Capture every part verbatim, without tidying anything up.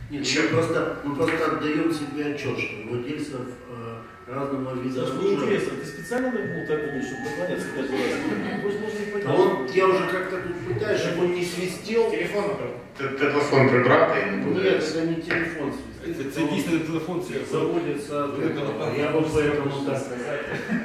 Нет, мы просто, мы просто отдаем себе отчет, что владельцев э, разного вида Саш, мне интересно, ты специально был так один, чтобы доклоняться каждый раз? Вы же должны понять. А он, я уже как-то тут пытаюсь, чтобы он не свистел. Телефон, телефон прибрати. Нет, это не телефон свистит. Це дійсно не телефон, це заводится. Я бы поэтому так сказать.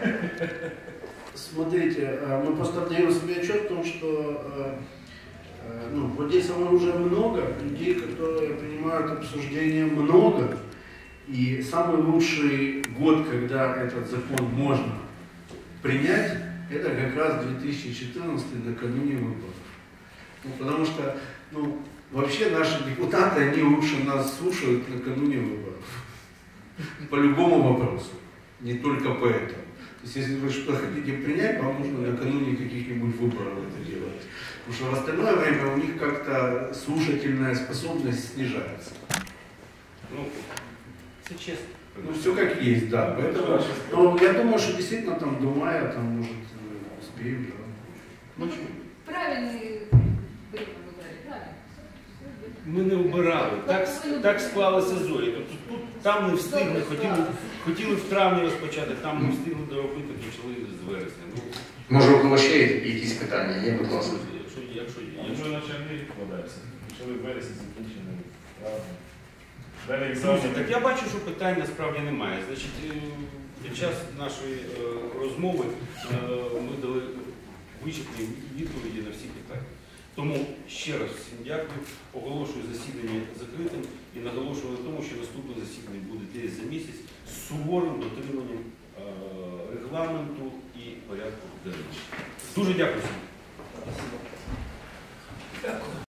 Смотрите, мы просто отдаем себе отчет в том, что ну, владельцев уже много, людей, которые принимают обсуждение много. И самый лучший год, когда этот закон можно принять, это как раз две тысячи четырнадцатый, накануне выборов. Ну, потому что ну, вообще наши депутаты, они лучше нас слушают накануне выборов. По любому вопросу, не только по этому. То есть, если вы что-то хотите принять, вам нужно накануне каких-нибудь выборов это делать. Потому что в остальное время у них как-то слушательная способность снижается. Ну, все честно. Ну, все как есть, да. Поэтому, но я думаю, что действительно там до мая, там, может, успеем, да. Ну, правильний вибір вибрали, правильно? Ми не обирали, так, так склалося зорі. Тобто тут там не встигли, хотіли, хотіли в травні розпочати, там не встигли доробити, почали з вересня. Ну, може, у кого ще є якісь питання? Є, будь ласка. Якщо, якщо, Ми якщо... на червні вкладаємося. Почали в вересні, закінчили в травні. Далі Друзі, екзамен. так я бачу, що питань насправді немає. Значить, е, під час нашої е, розмови е, ми дали вичерпні відповіді на всі питання. Тому ще раз всім дякую, оголошую засідання закритим і наголошую на тому, що наступне засідання буде десь за місяць з суворим дотриманням е, регламенту і порядку денного. Дуже дякую всім.